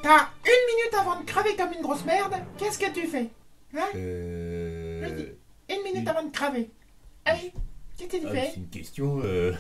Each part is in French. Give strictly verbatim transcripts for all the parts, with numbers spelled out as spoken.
t'as une minute avant de crever comme une grosse merde, qu'est-ce que tu fais? Hein? Euh... Je dis, une minute une- avant de crever. Allez, qu'est-ce que tu ah, fais? c'est une question. Euh...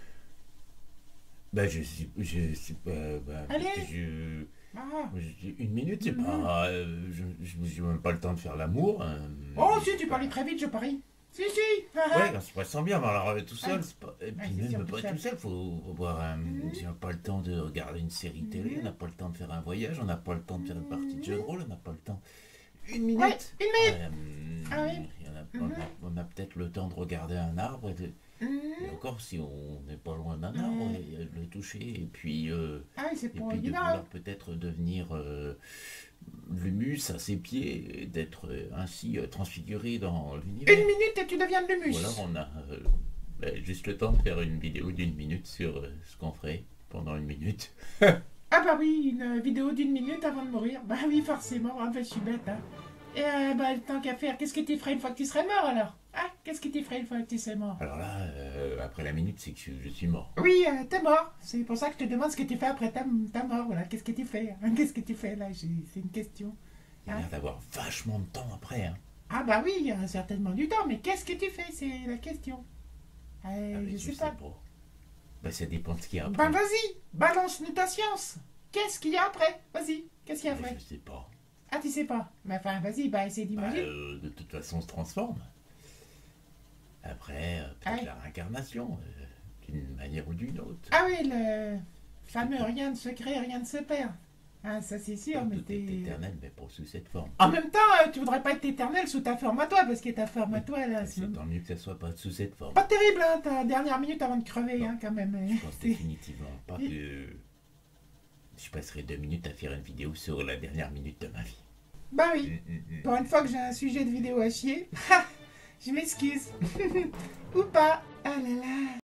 Bah, je sais, je sais pas. Bah, Allez. je... Ah. je- Une minute, c'est Mhm. pas. euh, je je- j'ai même pas le temps de faire l'amour. hein. Oh si, tu C'est parlais pas- très vite, je parie. Si, si. Ah, ah. Ouais, quand je me sens bien, mais alors euh, tout seul, Ouais. c'est pas. Et Ouais, puis c'est sûr, même tout pas seul. tout seul, faut, faut voir. un- Mhm. Si on n'a pas le temps de regarder une série télé, Mhm. on n'a pas le temps de faire un voyage, on n'a pas le temps de faire une partie de jeu de Mhm. rôle, on n'a pas le temps. Une minute Ouais, une minute. Ouais, hum, Ah oui. il y en a- On Mhm. a, on a peut-être le temps de regarder un arbre, et, de- et Mhm. encore si on n'est pas loin d'un arbre, Mhm. et, euh, de le toucher, et puis, euh, Ah oui, c'est et pour puis de évident. vouloir peut-être devenir euh, l'humus à ses pieds, et d'être euh, ainsi euh, transfiguré dans l'univers. Une minute et tu deviens de l'humus. Ou alors on a euh, ben, juste le temps de faire une vidéo d'une minute sur euh, ce qu'on ferait pendant une minute. Ah bah oui, une vidéo d'une minute avant de mourir. Bah oui, forcément. Ah bah je suis bête, hein. Et euh, bah le temps qu'à faire, qu'est-ce que tu ferais une fois que tu serais mort alors? Ah, qu'est-ce que tu ferais une fois que tu serais mort? Alors là, euh, après la minute, c'est que je, je suis mort. Oui, euh, t'es mort. C'est pour ça que je te demande ce que tu fais après ta, ta mort. Voilà, qu'est-ce que tu fais? hein Qu'est-ce que tu fais là? J'ai- C'est une question. Il y a l'air d'avoir vachement de temps après. Hein. Ah bah oui, il y a certainement du temps, mais qu'est-ce que tu fais? C'est la question. Euh, Ah, mais je sais pas. Ben, ça dépend de ce qu'il y a Bah après. vas-y, balance-nous ta science. Qu'est-ce qu'il y a après? Vas-y, qu'est-ce qu'il y a Ben, après? je sais pas. Ah, tu sais pas. Mais enfin, vas-y, bah essaie Bah, d'imaginer. euh, de toute façon, on se transforme. Après, euh, peut-être Ouais. la réincarnation, euh, d'une manière ou d'une autre. Ah oui, le fameux rien ne se crée, rien ne se perd. Ah, ça c'est sûr, mais Tout est t'es... éternel, mais pas sous cette forme. En même temps, euh, tu voudrais pas être éternel sous ta forme à toi, parce que ta forme à toi, là, c'est C'est tant mieux que ça soit pas sous cette forme. pas terrible, hein, ta dernière minute avant de crever, Non. hein, quand même. Je pense C'est- définitivement pas que je passerai deux minutes à faire une vidéo sur la dernière minute de ma vie. Bah oui, Mm, mm, mm. pour une fois que j'ai un sujet de vidéo à chier, je m'excuse. Ou pas. Ah là là.